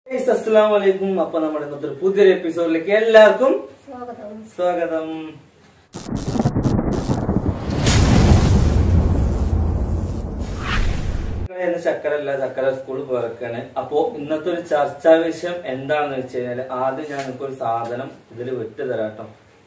അസ്സലാമു അലൈക്കും. അപ്പൊ നമ്മുടെ ഇന്നത്തെ പുതിയൊരു എപ്പിസോഡിലേക്ക് എല്ലാവർക്കും സ്വാഗതം. ചക്കര സ്കൂളിൽ പോയക്കാണ്. അപ്പോ ഇന്നത്തെ ഒരു ചർച്ചാ വിഷയം എന്താണെന്ന് വെച്ച് കഴിഞ്ഞാല് ആദ്യം ഞാൻ ഒരു സാധനം ഇതിൽ വിട്ടു തരാട്ടോ.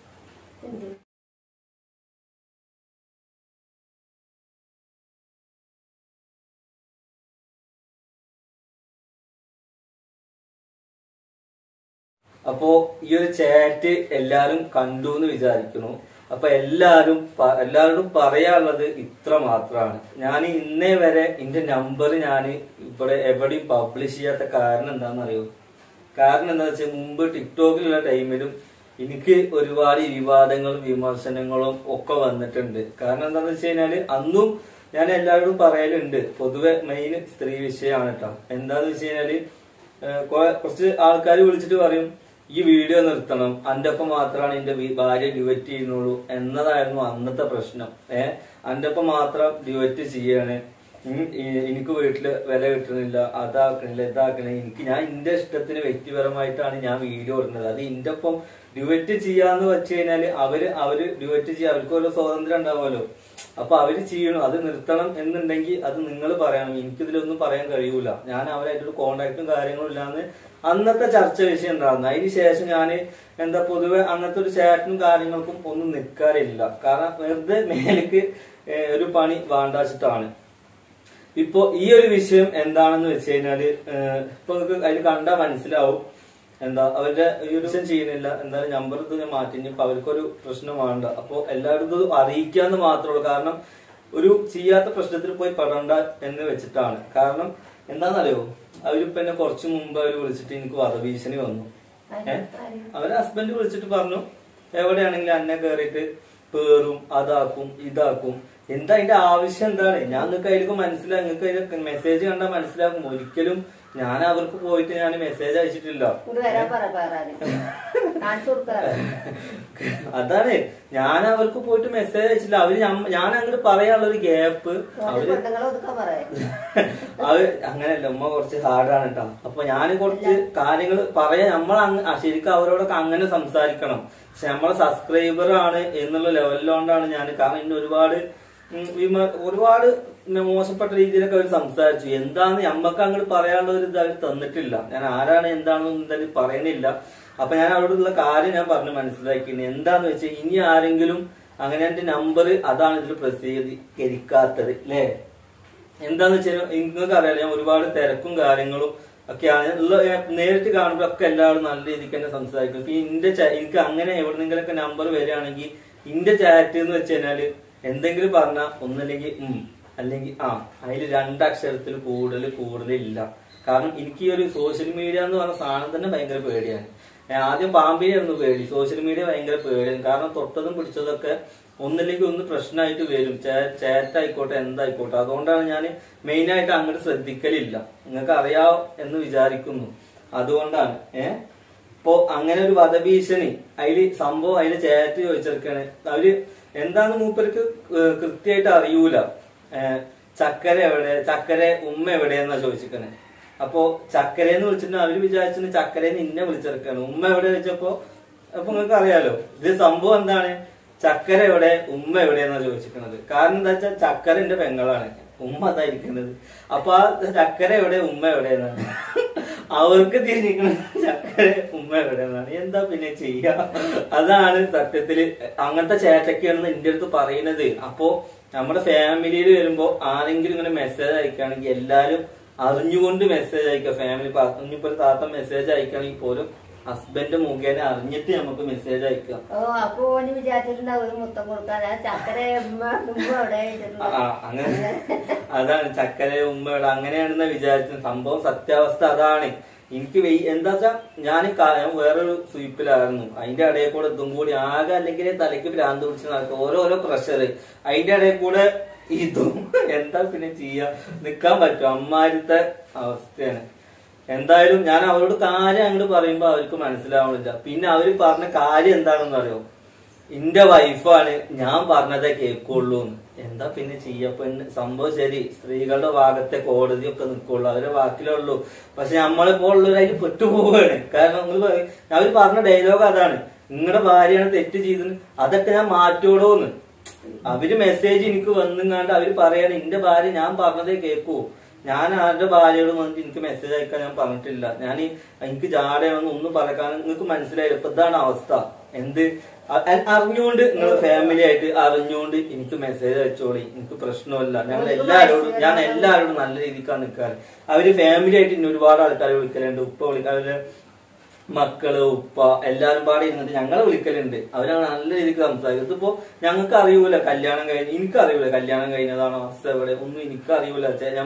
അപ്പോ ഈ ഒരു ചാറ്റ് എല്ലാരും കണ്ടു എന്ന് വിചാരിക്കുന്നു. അപ്പൊ എല്ലാവരോടും പറയാനുള്ളത് ഇത്ര മാത്രമാണ്. ഞാൻ ഇന്നേ വരെ എന്റെ നമ്പർ ഞാൻ ഇവിടെ എവിടെയും പബ്ലിഷ് ചെയ്യാത്ത കാരണം എന്താണെന്നറിയോ? കാരണം എന്താ വെച്ചാൽ മുമ്പ് ടിക്ടോക്കിലുള്ള ടൈമിലും എനിക്ക് ഒരുപാട് വിവാദങ്ങളും വിമർശനങ്ങളും ഒക്കെ വന്നിട്ടുണ്ട്. കാരണം എന്താന്ന് വെച്ച് കഴിഞ്ഞാല് അന്നും ഞാൻ എല്ലാവരോടും പറയലുണ്ട്, പൊതുവെ മെയിൻ സ്ത്രീ വിഷയമാണ് കേട്ടോ. എന്താന്ന് വെച്ച് കഴിഞ്ഞാല് കുറച്ച് ആൾക്കാർ വിളിച്ചിട്ട് പറയും, ഈ വീഡിയോ നിർത്തണം, അന്റെ ഒപ്പം മാത്രമാണ് എന്റെ ഭാര്യ ഡിവറ്റ് ചെയ്യുന്നുള്ളൂ എന്നതായിരുന്നു അന്നത്തെ പ്രശ്നം. അന്റെ ഒപ്പം മാത്രം ഡിവറ്റ് ചെയ്യാണ്, എനിക്ക് വീട്ടില് വില കിട്ടുന്നില്ല, അതാക്കണില്ല ഇതാക്കണില്ല. ഞാൻ എന്റെ ഇഷ്ടത്തിന് വ്യക്തിപരമായിട്ടാണ് ഞാൻ വീഡിയോ ഇടുന്നത്. അത് എന്റെ ഒപ്പം ഡിവറ്റ് ചെയ്യാന്ന് വെച്ച് കഴിഞ്ഞാല് അവര് ഡിവറ്റ് ചെയ്യാൻ അവർക്ക് ഓരോ സ്വാതന്ത്ര്യം ഉണ്ടാവുമല്ലോ. അപ്പൊ അവര് ചെയ്യണം. അത് നിർത്തണം എന്നുണ്ടെങ്കിൽ അത് നിങ്ങൾ പറയണം. എനിക്കിതിലൊന്നും പറയാൻ കഴിയൂല. ഞാൻ അവരായിട്ടൊരു കോണ്ടാക്ടും കാര്യങ്ങളും ഇല്ലാന്ന് അന്നത്തെ ചർച്ച വിഷയം ഉണ്ടായിരുന്നു. അതിന് ശേഷം ഞാൻ പൊതുവെ അങ്ങനത്തെ ഒരു ചാറ്റിനും കാര്യങ്ങൾക്കും ഒന്നും നിൽക്കാറില്ല. കാരണം വെറുതെ മേലേക്ക് ഒരു പണി വേണ്ടാച്ചിട്ടാണ്. ഇപ്പൊ ഈ ഒരു വിഷയം എന്താണെന്ന് വെച്ച് കഴിഞ്ഞാല് ഇപ്പൊ നിങ്ങൾക്ക് അതിൽ കണ്ടാൽ മനസ്സിലാവും. അവരുടെ ഈ ഒരു വിഷയം ചെയ്യുന്നില്ല, എന്തായാലും നമ്പർ ഞാൻ മാറ്റി. ഇപ്പൊ അവർക്കൊരു പ്രശ്നം വേണ്ട. അപ്പൊ എല്ലാവരും അറിയിക്കാന്ന് മാത്രമേ ഉള്ളൂ. കാരണം ഒരു ചെയ്യാത്ത പ്രശ്നത്തിൽ പോയി പെടണ്ട എന്ന് വെച്ചിട്ടാണ്. കാരണം എന്താണെന്നറിയോ, അവരിപ്പോ എന്നെ കുറച്ചു മുമ്പ് അവര് വിളിച്ചിട്ട് എനിക്ക് വധഭീഷണി വന്നു. അവരെ ഹസ്ബൻഡ് വിളിച്ചിട്ട് പറഞ്ഞു, എവിടെയാണെങ്കിലും അന്നെ കയറിയിട്ട് പേറും അതാക്കും ഇതാക്കും. എന്താ അതിന്റെ ആവശ്യം എന്താണ്? ഞാൻ നിങ്ങൾക്ക് അതിലേക്ക് മനസ്സിലാകും, നിങ്ങൾക്ക് അതിന്റെ മെസ്സേജ് കണ്ടാൽ മനസ്സിലാക്കും. ഒരിക്കലും ഞാൻ അവർക്ക് പോയിട്ട് ഞാൻ മെസ്സേജ് അയച്ചിട്ടില്ല. അതാണ്, ഞാൻ അവർക്ക് പോയിട്ട് മെസ്സേജ് അയച്ചില്ല. ഞാൻ അങ്ങോട്ട് പറയാനുള്ള ഒരു ഗ്യാപ്പ് അങ്ങനെയല്ല. ഉമ്മ കുറച്ച് ഹാർഡാണ് കേട്ടോ. അപ്പൊ ഞാൻ കുറച്ച് കാര്യങ്ങൾ പറയാൻ ശരിക്കും അവരോടൊക്കെ അങ്ങനെ സംസാരിക്കണം. പക്ഷെ നമ്മളെ സബ്സ്ക്രൈബർ ആണ് എന്നുള്ള ലെവലിലോണ്ടാണ് ഞാൻ. കാരണം ഇന്ന് ഒരുപാട് മോശപ്പെട്ട രീതിയിലൊക്കെ അവർ സംസാരിച്ചു. എന്താന്ന് നമ്മക്ക് അങ്ങോട്ട് പറയാനുള്ള ഒരു ഇത് അവർ തന്നിട്ടില്ല. ഞാൻ ആരാണ് എന്താണെന്ന് എന്തായാലും പറയണില്ല. അപ്പൊ ഞാൻ അവരോടുള്ള കാര്യം ഞാൻ പറഞ്ഞ് മനസ്സിലാക്കിയിരുന്നു. എന്താന്ന് വെച്ചാൽ ഇനി ആരെങ്കിലും അങ്ങനെ എന്റെ നമ്പർ അതാണ് ഇതിൽ പ്രസിദ്ധീകരിക്കാത്തത് അല്ലേ? എന്താന്ന് വെച്ചാൽ നിങ്ങൾക്ക് അറിയാലോ, ഞാൻ ഒരുപാട് തിരക്കും കാര്യങ്ങളും ഒക്കെയാണ് നേരിട്ട് കാണുമ്പോഴൊക്കെ എല്ലാവരും നല്ല രീതിക്ക് തന്നെ സംസാരിക്കും. ഇപ്പൊ എനിക്ക് അങ്ങനെ എവിടെന്നെങ്കിലൊക്കെ നമ്പർ വരികയാണെങ്കിൽ ഇന്റെ ചാറ്റ് എന്ന് വെച്ച് കഴിഞ്ഞാല് എന്തെങ്കിലും പറഞ്ഞാൽ ഒന്നല്ലെങ്കിൽ അല്ലെങ്കിൽ അതിൽ രണ്ടക്ഷരത്തിൽ കൂടുതലില്ല. കാരണം എനിക്ക് ഈ ഒരു സോഷ്യൽ മീഡിയ എന്ന് പറഞ്ഞ സാധനം തന്നെ ഭയങ്കര പേടിയാണ്. ആദ്യം പാമ്പിനെയായിരുന്നു പേടി, സോഷ്യൽ മീഡിയ ഭയങ്കര പേടിയാണ്. കാരണം തൊട്ടതും പിടിച്ചതൊക്കെ ഒന്നില്ലെങ്കിൽ ഒന്ന് പ്രശ്നമായിട്ട് വരും. ചാറ്റ് ആയിക്കോട്ടെ എന്തായിക്കോട്ടെ. അതുകൊണ്ടാണ് ഞാൻ മെയിനായിട്ട് അങ്ങോട്ട് ശ്രദ്ധിക്കലില്ല. നിങ്ങൾക്ക് അറിയാം എന്ന് വിചാരിക്കുന്നു. അതുകൊണ്ടാണ് ഇപ്പോ അങ്ങനെ ഒരു വധഭീഷണി അതില് ചാറ്റ് ചോദിച്ചെടുക്കാണ്. അവര് എന്താന്ന് മൂപ്പർക്ക് കൃത്യമായിട്ട് അറിയൂല. ചക്കര ഉമ്മ എവിടെയെന്നാ ചോദിച്ചിരിക്കണേ. അപ്പൊ ചക്കരയെന്ന് വിളിച്ചിട്ട് അവര് വിചാരിച്ചിട്ട് ചക്കരയെന്ന് ഇന്നെ വിളിച്ചെടുക്കാണ്. ഉമ്മ എവിടെ വെച്ചപ്പോ നിങ്ങൾക്ക് അറിയാലോ ഇത് സംഭവം എന്താണ്. ചക്കര എവിടെ ഉമ്മ എവിടെയെന്നാ ചോദിച്ചിരിക്കണത്. കാരണം എന്താ വെച്ചാൽ ചക്കര എന്റെ പെങ്ങളാണ്, ഉമ്മ അതായിരിക്കുന്നത്. അപ്പൊ ആ ചക്കര എവിടെ ഉമ്മ എവിടെയെന്നാണ് അവർക്ക് തിരിഞ്ഞിരിക്കുന്നത്. ചക്കര ഉമ്മ എവിടെയെന്നാണ്. എന്താ പിന്നെ ചെയ്യാ? അതാണ് സത്യത്തില് അങ്ങനത്തെ ചേട്ടൊക്കെയാണെന്ന് എന്റെ അടുത്ത് പറയുന്നത്. അപ്പോ നമ്മുടെ ഫാമിലിയിൽ വരുമ്പോ ആരെങ്കിലും ഇങ്ങനെ മെസ്സേജ് അയക്കുകയാണെങ്കിൽ എല്ലാരും അറിഞ്ഞുകൊണ്ട് മെസ്സേജ് അയക്കുക. ഫാമിലി ഇനിയിപ്പോ ഒരു താത്ത മെസ്സേജ് അയക്കുകയാണെങ്കിൽ പോലും ഹസ്ബൻഡ് മുഖേന അറിഞ്ഞിട്ട് നമുക്ക് മെസ്സേജ് അയക്കുക. അങ്ങനെ അതാണ് ചക്കര ഉമ്മയുടെ അങ്ങനെയാണെന്ന് വിചാരിച്ച സംഭവം. സത്യാവസ്ഥ അതാണ്. എനിക്ക് എന്താ വെച്ചാ ഞാൻ വേറൊരു സ്വീപ്പിലായിരുന്നു. അതിന്റെ ഇടയിൽ കൂടെ ഇതും കൂടി ആകെ അല്ലെങ്കിൽ തലയ്ക്ക് ഭ്രാന്ത് പിടിച്ച് നടക്കും. ഓരോരോ പ്രഷർ അതിന്റെ ഇടയിൽ കൂടെ ഇതും എന്താ പിന്നെ ചെയ്യാ? നിക്കാൻ പറ്റും. അമ്മാരത്തെ അവസ്ഥയാണ്. എന്തായാലും ഞാൻ അവരോട് കാര്യം അങ്ങോട്ട് പറയുമ്പോ അവർക്ക് മനസ്സിലാവണില്ല. പിന്നെ അവര് പറഞ്ഞ കാര്യം എന്താണെന്ന് അറിയോ? ഇന്റെ വൈഫാണ്, ഞാൻ പറഞ്ഞതേ കേൾക്കുള്ളൂ. എന്താ പിന്നെ ചെയ്യപ്പെണ് സംഭവം. ശരി, സ്ത്രീകളുടെ ഭാഗത്തെ കോടതിയൊക്കെ നിൽക്കുള്ളൂ, അവരുടെ വാക്കിലുള്ളൂ. പക്ഷെ നമ്മളിപ്പോ ഉള്ളവർ അതിൽ പെട്ടുപോവുകയാണ്. കാരണം അവര് പറഞ്ഞ ഡയലോഗ് അതാണ്, നിങ്ങളുടെ ഭാര്യയാണ് തെറ്റ് ചെയ്തത്, അതൊക്കെ ഞാൻ മാറ്റോളൂന്ന്. അവര് മെസ്സേജ് എനിക്ക് വന്നുങ്ങാണ്ട് അവര് പറയാണ് എന്റെ ഭാര്യ ഞാൻ പറഞ്ഞതേ കേൾക്കൂ. ഞാൻ ആരുടെ ഭാര്യയോട് വന്നിട്ട് എനിക്ക് മെസ്സേജ് അയക്കാൻ ഞാൻ പറഞ്ഞിട്ടില്ല. എനിക്ക് ജാടയാണെന്ന് ഒന്നും പറയാൻ നിങ്ങൾക്ക് മനസ്സിലായില്ല. ഇപ്പൊ ഇതാണ് അവസ്ഥ. എന്ത് അറിഞ്ഞുകൊണ്ട് നിങ്ങൾ ഫാമിലി ആയിട്ട് അറിഞ്ഞുകൊണ്ട് എനിക്ക് മെസ്സേജ് അയച്ചോളി, എനിക്ക് പ്രശ്നമല്ല. ഞാൻ എല്ലാവരോടും നല്ല രീതിക്കാണ് നിൽക്കാറ്. അവര് ഫാമിലി ആയിട്ട് ഇനി ഒരുപാട് ആൾക്കാരെ വിളിക്കലുണ്ട്. ഉപ്പ അവര് മക്കള് ഉപ്പ എല്ലാരും പാടെ ഇരുന്നിട്ട് ഞങ്ങളെ വിളിക്കലുണ്ട്. അവരങ്ങനെ നല്ല രീതിക്ക് സംസാരിക്കും. ഇതിപ്പോ ഞങ്ങൾക്ക് അറിയൂല കല്യാണം കഴിഞ്ഞ്, എനിക്കറിയൂല കല്യാണം കഴിഞ്ഞതാണോ അവസ്ഥ എവിടെ ഒന്നും എനിക്കറിയൂല.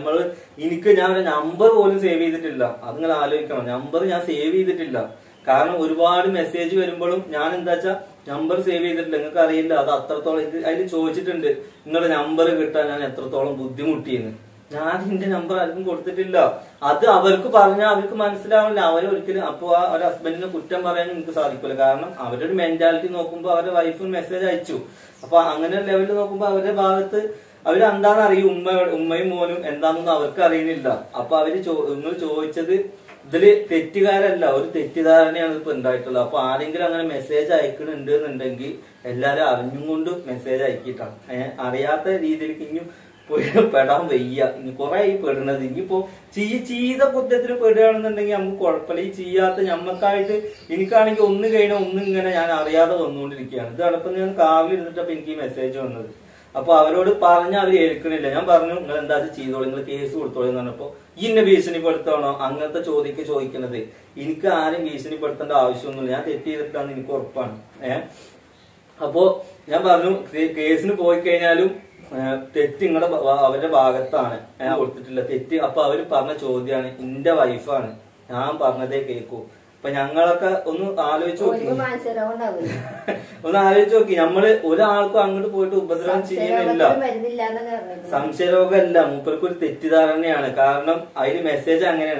ഞാൻ ഒരു നമ്പർ പോലും സേവ് ചെയ്തിട്ടില്ല. അതിങ്ങനെ ആലോചിക്കണം, നമ്പർ ഞാൻ സേവ് ചെയ്തിട്ടില്ല. കാരണം ഒരുപാട് മെസ്സേജ് വരുമ്പോഴും ഞാൻ എന്താ വെച്ചാ നമ്പർ സേവ് ചെയ്തിട്ടില്ല. നിങ്ങൾക്ക് അറിയില്ല അത് അത്രത്തോളം. അതിൽ ചോദിച്ചിട്ടുണ്ട് നിങ്ങളുടെ നമ്പർ കിട്ടാൻ ഞാൻ എത്രത്തോളം ബുദ്ധിമുട്ടിയെന്ന്. ഞാൻ എന്റെ നമ്പർ ആർക്കും കൊടുത്തിട്ടില്ല. അത് അവർക്ക് പറഞ്ഞാൽ അവർക്ക് മനസ്സിലാവില്ല. അവരൊരിക്കലും അപ്പൊ ആ ഒരു ഹസ്ബൻഡിനെ കുറ്റം പറയാനും എനിക്ക് സാധിക്കില്ല. കാരണം അവരുടെ ഒരു മെന്റാലിറ്റി നോക്കുമ്പോൾ അവരുടെ വൈഫിന് മെസ്സേജ് അയച്ചു. അപ്പൊ അങ്ങനെ ഒരു ലെവലിൽ നോക്കുമ്പോൾ അവരുടെ ഭാഗത്ത് അവരെന്താന്ന് അറിയും. ഉമ്മയും മോനും എന്താണെന്നൊന്നും അവർക്ക് അറിയുന്നില്ല. അപ്പൊ അവര് നിങ്ങൾ ചോദിച്ചത് ഇതില് തെറ്റുകാരല്ല, ഒരു തെറ്റിദ്ധാരണയാണ് ഇപ്പൊ ഉണ്ടായിട്ടുള്ളത്. അപ്പൊ ആരെങ്കിലും അങ്ങനെ മെസ്സേജ് അയക്കണുണ്ട് എന്നുണ്ടെങ്കിൽ എല്ലാരും അറിഞ്ഞും കൊണ്ട് മെസ്സേജ് അയക്കിയിട്ടാണ്. അറിയാത്ത രീതിയിലേക്ക് ഇനിയും പെടാൻ വയ്യ. ഇനി കുറെ ഈ പെടുന്നത്. ഇനിയിപ്പോ ചെയ്ത കുറ്റത്തിന് പെടുകയാണെന്നുണ്ടെങ്കിൽ നമുക്ക് കുഴപ്പമില്ല. ഈ ചെയ്യാത്ത ഞമ്മക്കായിട്ട് എനിക്കാണെങ്കിൽ ഒന്ന് കഴിഞ്ഞാൽ ഒന്നും ഇങ്ങനെ ഞാൻ അറിയാതെ വന്നുകൊണ്ടിരിക്കുകയാണ്. ഇതാണ് ഇപ്പൊ ഞാൻ കാവിലിരുന്നിട്ടപ്പോ എനിക്ക് ഈ മെസ്സേജ് വന്നത്. അപ്പൊ അവരോട് പറഞ്ഞാൽ അവർ ഏൽക്കണില്ല. ഞാൻ പറഞ്ഞു നിങ്ങൾ എന്താ ചെയ്തോളൂ, നിങ്ങൾ കേസ് കൊടുത്തോളൂ എന്ന് പറഞ്ഞപ്പോ ഇന്നെ ഭീഷണിപ്പെടുത്തണോ അങ്ങനത്തെ ചോദിക്കുന്നത്. എനിക്ക് ആരും ഭീഷണിപ്പെടുത്തേണ്ട ആവശ്യമൊന്നുമില്ല. ഞാൻ തെറ്റ് ചെയ്തിട്ടാന്ന് എനിക്ക് ഉറപ്പാണ്. അപ്പോ ഞാൻ പറഞ്ഞു കേസിന് പോയി കഴിഞ്ഞാലും തെറ്റ് നിങ്ങളുടെ അവരുടെ ഭാഗത്താണ്, ഞാൻ കൊടുത്തിട്ടില്ല തെറ്റ്. അപ്പൊ അവര് പറഞ്ഞ ചോദ്യമാണ് എന്റെ വൈഫാണ്, ഞാൻ പറഞ്ഞതേ കേൾക്കൂ. അപ്പൊ ഞങ്ങളൊക്കെ ഒന്ന് ആലോചിച്ച് നോക്കി, നമ്മള് ഒരാൾക്കും അങ്ങോട്ട് പോയിട്ട് ഉപദ്രവം ചെയ്യുന്നില്ല. സംശയരോഗമല്ല, മൂപ്പർക്ക് ഒരു തെറ്റിദ്ധാരണയാണ്. കാരണം അതിന് മെസ്സേജ് അങ്ങനെയാണ്,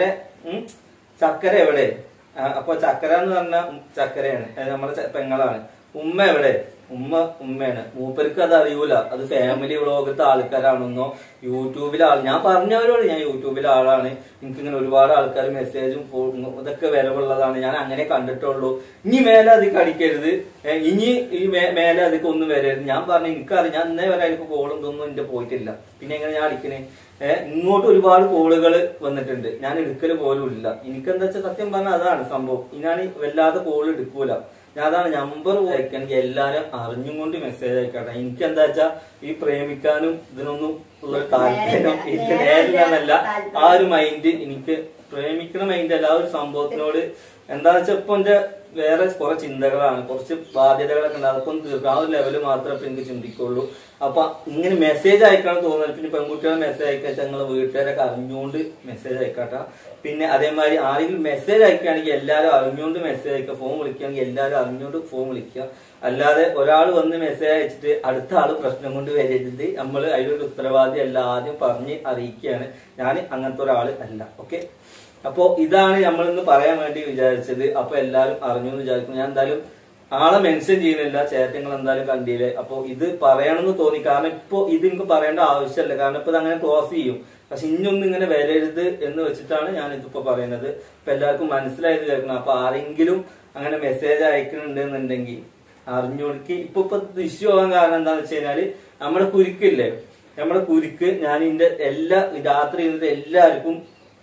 ചക്കര എവിടെ? അപ്പൊ ചക്കര എന്ന് പറഞ്ഞാൽ ചക്കരയാണ്, നമ്മളെ പെങ്ങളാണ്. ഉമ്മ എവിടെ? ഉമ്മയാണ്. മൂപ്പർക്ക് അത് അറിയൂല. അത് ഫാമിലി വ്ളോഗത്തെ ആൾക്കാരാണെന്നോ യൂട്യൂബിലെ ഞാൻ പറഞ്ഞവരോട് ഞാൻ യൂട്യൂബിലെ ആളാണ്, എനിക്കിങ്ങനെ ഒരുപാട് ആൾക്കാർ മെസ്സേജും ഇതൊക്കെ വരവുള്ളതാണ്, ഞാൻ അങ്ങനെ കണ്ടിട്ടുള്ളൂ. ഇനി മേലെ അതിക്ക് അടിക്കരുത്, ഇനി ഈ മേലെ അതിക്ക് ഒന്നും വരരുത്. ഞാൻ പറഞ്ഞു എനിക്കറിയാം, ഞാൻ ഇന്നേ വരെ അതിക്ക് കോളും ഇതൊന്നും എന്റെ പോയിട്ടില്ല. പിന്നെ എങ്ങനെ ഞാൻ അടിക്കണേ? ഇങ്ങോട്ട് ഒരുപാട് കോളുകൾ വന്നിട്ടുണ്ട്, ഞാൻ എടുക്കല് പോലും ഇല്ല. എനിക്കെന്താ വെച്ചാൽ സത്യം പറഞ്ഞാൽ അതാണ് സംഭവം. ഞാൻ വല്ലാതെ കോൾ എടുക്കൂല. ഞാൻ അതാണ് നമ്പർ അയക്കണമെങ്കിൽ എല്ലാരും അറിഞ്ഞും കൊണ്ട് മെസ്സേജ് അയക്കട്ടെ. എനിക്ക് എന്താ വെച്ചാ ഈ പ്രേമിക്കാനും ഇതിനൊന്നും ഉള്ള താല്പര്യം എനിക്ക് നേരിടാനല്ല. ആ ഒരു മൈൻഡ് എനിക്ക് പ്രേമിക്കുന്ന മൈൻഡ് അല്ല. ആ ഒരു സംഭവത്തിനോട് എന്താന്ന് വെച്ചാൽ ഇപ്പൊ എന്റെ വേറെ കുറെ ചിന്തകളാണ്, കുറച്ച് ബാധ്യതകളൊക്കെ ഉണ്ട്. അതൊക്കെ ഒന്ന് തീർക്കാം. ആ ഒരു ലെവല് മാത്രമേ ഇപ്പൊ എനിക്ക് ചിന്തിക്കുള്ളൂ. അപ്പൊ ഇങ്ങനെ മെസ്സേജ് അയക്കണം തോന്നുന്നത്. പിന്നെ പെൺകുട്ടികളെ മെസ്സേജ് അയക്കാൻ ഞങ്ങളെ വീട്ടുകാരൊക്കെ അറിഞ്ഞുകൊണ്ട് മെസ്സേജ് അയക്കാട്ടെ. പിന്നെ അതേമാതിരി ആരെങ്കിലും മെസ്സേജ് അയക്കുകയാണെങ്കിൽ എല്ലാവരും അറിഞ്ഞുകൊണ്ട് മെസ്സേജ് അയക്കുക. ഫോൺ വിളിക്കുകയാണെങ്കിൽ എല്ലാവരും അറിഞ്ഞുകൊണ്ട് ഫോൺ വിളിക്കുക. അല്ലാതെ ഒരാൾ വന്ന് മെസ്സേജ് അയച്ചിട്ട് അടുത്ത ആള് പ്രശ്നം കൊണ്ട് വരരുത്. നമ്മൾ അതിലൊരു ഉത്തരവാദി അല്ല, ആദ്യം പറഞ്ഞ് അറിയിക്കുകയാണ്. ഞാൻ അങ്ങനത്തെ ഒരാള് അല്ല. ഓക്കെ, അപ്പോ ഇതാണ് നമ്മളിന്ന് പറയാൻ വേണ്ടി വിചാരിച്ചത്. അപ്പൊ എല്ലാരും അറിഞ്ഞു എന്ന് വിചാരിക്കുന്നു. ഞാൻ എന്തായാലും ആളെ മെൻഷൻ ചെയ്യുന്നില്ല, ചേട്ടങ്ങൾ എന്തായാലും കണ്ടില്ലേ. അപ്പൊ ഇത് പറയണമെന്ന് തോന്നി. കാരണം ഇപ്പൊ ഇത് എനിക്ക് പറയേണ്ട ആവശ്യമല്ല, കാരണം ഇപ്പൊ ഇത് അങ്ങനെ ക്ലോസ് ചെയ്യും. പക്ഷെ ഇനിയൊന്നും ഇങ്ങനെ വരരുത് എന്ന് വെച്ചിട്ടാണ് ഞാൻ ഇതിപ്പോ പറയുന്നത്. ഇപ്പൊ എല്ലാവർക്കും മനസ്സിലായത് കേൾക്കണം. അപ്പൊ ആരെങ്കിലും അങ്ങനെ മെസ്സേജ് അയക്കുന്നുണ്ടെന്നുണ്ടെങ്കിൽ അറിഞ്ഞുകൊടുക്കി. ഇപ്പൊ ഇഷ്യൂ ആവാൻ കാരണം എന്താന്ന് വെച്ച് കഴിഞ്ഞാല് നമ്മുടെ കുരുക്കില്ലേ, നമ്മുടെ കുരുക്ക് ഞാൻ ഇതിന്റെ രാത്രി ഇരുന്നിട്ട് എല്ലാവർക്കും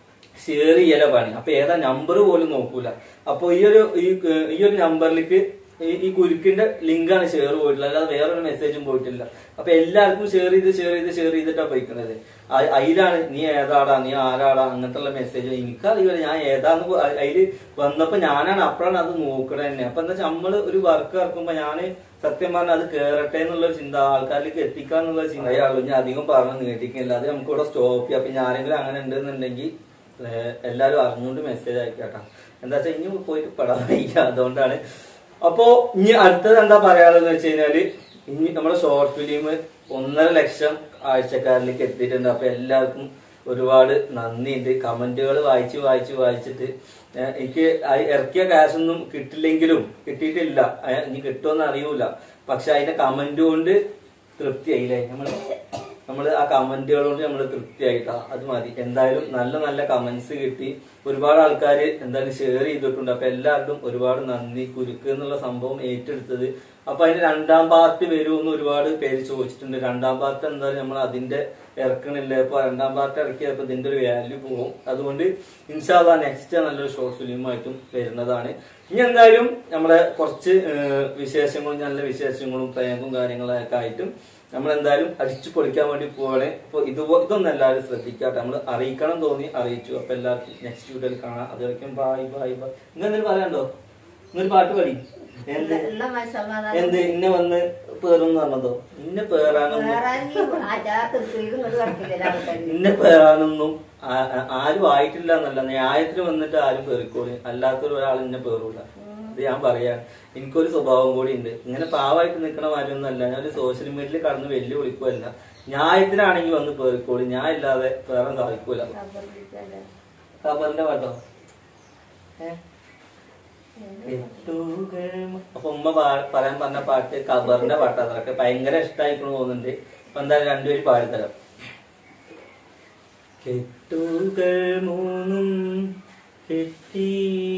ഷെയർ ചെയ്യല പണി. അപ്പൊ ഏതാ നമ്പർ പോലും നോക്കൂല. അപ്പൊ ഈ ഒരു നമ്പറിലേക്ക് ഈ കുരുക്കിന്റെ ലിങ്കാണ് ഷെയർ പോയിട്ടുള്ളത്, അല്ലാതെ വേറൊരു മെസ്സേജും പോയിട്ടില്ല. അപ്പൊ എല്ലാവർക്കും ഷെയർ ചെയ്തിട്ടാ പോയിക്കുന്നത്. അതിലാണ് നീ ഏതാടാ, നീ ആരാടാ, അങ്ങനത്തെ മെസ്സേജ് എനിക്കറിയില്ല. ഞാൻ ഏതാന്ന് അതില് വന്നപ്പോ ഞാനാണ് അപ്പോഴാണ് അത് നോക്കണത് തന്നെ. അപ്പൊ എന്താ വെച്ചാൽ നമ്മള് ഒരു വർക്ക് ഇറക്കുമ്പോ ഞാന് സത്യം പറഞ്ഞാൽ അത് കേറട്ടെ എന്നുള്ള ചിന്ത, ആൾക്കാരിലേക്ക് എത്തിക്കാന്നുള്ള ചിന്തയാളൂ. ഞാൻ അധികം പറഞ്ഞു നീട്ടിക്കുന്നില്ല, അത് നമുക്ക് ഇവിടെ സ്റ്റോപ്പ് ചെയ്യാം. അപ്പൊ ആരെങ്കിലും അങ്ങനെ ഉണ്ടെന്നുണ്ടെങ്കിൽ എല്ലാരും അറിഞ്ഞുകൊണ്ട് മെസ്സേജ് അയക്കാട്ടാ. എന്താ വെച്ചാൽ ഇനി പോയിട്ട് പെടാൻ വയ്യ, അതുകൊണ്ടാണ്. അപ്പോ ഇനി അടുത്തത് എന്താ പറയാനുള്ളതെന്ന് വെച്ച് കഴിഞ്ഞാല് ഇനി നമ്മുടെ ഷോർട്ട് ഫിലിം 1.5 ലക്ഷം ആഴ്ചക്കാരിലേക്ക് എത്തിയിട്ടുണ്ട്. അപ്പൊ എല്ലാവർക്കും ഒരുപാട് നന്ദിയുണ്ട്. കമന്റുകൾ വായിച്ചിട്ട് എനിക്ക് ഇറക്കിയ കാശൊന്നും കിട്ടിയിട്ടില്ല, ഇനി കിട്ടുമെന്ന് അറിയൂല. പക്ഷെ അതിന്റെ കമന്റ് കൊണ്ട് തൃപ്തിയായില്ലേ? നമ്മള് ആ കമന്റുകൾ കൊണ്ട് നമ്മള് തൃപ്തിയായിട്ടാ, അത് മതി. എന്തായാലും നല്ല നല്ല കമന്റ്സ് കിട്ടി, ഒരുപാട് ആൾക്കാർ എന്തായാലും ഷെയർ ചെയ്തിട്ടുണ്ട്. അപ്പൊ എല്ലാവർക്കും ഒരുപാട് നന്ദി. കുരുക്ക് എന്നുള്ള സംഭവം ഏറ്റെടുത്തത്. അപ്പൊ അതിന് 2ാം പാർട്ട് വരുമെന്ന് ഒരുപാട് പേര് ചോദിച്ചിട്ടുണ്ട്. 2ാം പാർട്ട് എന്തായാലും നമ്മൾ അതിന്റെ ഇറക്കണില്ല. ഇപ്പൊ 2ാം പാർട്ട് ഇറക്കിയപ്പോ ഇതിന്റെ ഒരു വാല്യൂ പോകും. അതുകൊണ്ട് ഇൻഷാ അല്ലാഹ് നെക്സ്റ്റ് നല്ലൊരു ഷോർട്ട് ഫിലിമായിട്ടും വരുന്നതാണ്. ഇനി എന്തായാലും നമ്മളെ കുറച്ച് വിശേഷങ്ങളും നല്ല വിശേഷങ്ങളും പ്രേമവും കാര്യങ്ങളൊക്കെ ആയിട്ടും നമ്മളെന്തായാലും അടിച്ചു പൊളിക്കാൻ വേണ്ടി പോവാണ്. അപ്പൊ ഇതൊന്നും എല്ലാവരും ശ്രദ്ധിക്കാട്ടെ. നമ്മൾ അറിയിക്കണം തോന്നി അറിയിച്ചു. അപ്പൊ എല്ലാവർക്കും നെക്സ്റ്റ് വീഡിയോയിൽ കാണാം. അതുവരെയ്ക്കും ബൈ ബൈ ബൈ. എന്തെങ്കിലും പറയാനുണ്ടോ? ഇന്നൊരു പാട്ട് പാടി. എന്ത് ഇന്നെ വന്ന് പേറെന്ന് പറഞ്ഞതോ? ഇന്നെ പേറാനൊന്നും ആരും ആയിട്ടില്ല എന്നല്ല, ന്യായത്തിന് വന്നിട്ട് ആരും പേറിക്കോളി, അല്ലാത്തൊരു ഒരാൾ ഇന്നെ പേറൂല. ഇത് ഞാൻ പറയാ. എനിക്കൊരു സ്വഭാവം കൂടി ഉണ്ട്. ഇങ്ങനെ പാവായിട്ട് നിൽക്കണ കാര്യമൊന്നും അല്ല. ഞാൻ സോഷ്യൽ മീഡിയയിൽ കടന്ന് വെല്ലുവിളിക്കുമല്ല. ന്യായത്തിനാണെങ്കിൽ വന്ന് പേറിക്കോളി, ഞാൻ ഇല്ലാതെ പേറാൻ സാധിക്കൂല. ഖബറിന്റെ പാട്ടോ? അപ്പൊ ഉമ്മ പറയാൻ പറഞ്ഞ പാട്ട് ഖബറിന്റെ പാട്ടാ. അതൊക്കെ ഭയങ്കര ഇഷ്ടമായിക്കൊണ്ട് തോന്നുന്നുണ്ട്. അപ്പൊ എന്തായാലും രണ്ടുപേരും പാടിത്തരാം. കെട്ടുകൾ 3 കെട്ടി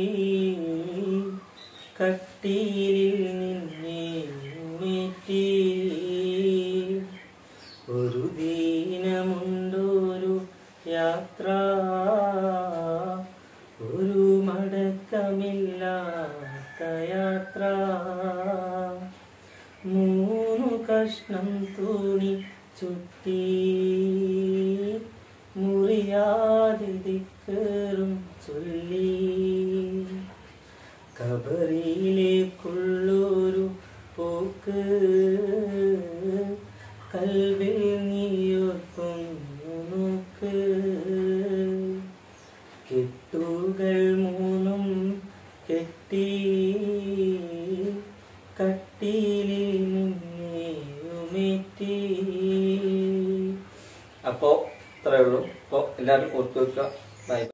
കട്ടിലിൽ നിന്നേറ്റി, ഒരു ദീനമുണ്ടൊരു യാത്ര, ഒരു മടക്കമില്ലാത്ത യാത്ര, 3 കഷ്ണം തുണി ചുറ്റി, മുറിയാതെ ദിക്റും ചൊല്ലി, ഖബറിലേക്കുള്ളൊരു പോക്ക്, കൽവിൽ നീയോർക്കുന്നു നോക്ക്. കെട്ടുകൾ 3 കെട്ടി കട്ടിലിൽ നിന്നേയുമേറ്റി. അപ്പോ ഇത്രയേ ഉള്ളൂ. അപ്പൊ എല്ലാവരും ഓർത്തു വെക്കുക. ബൈ.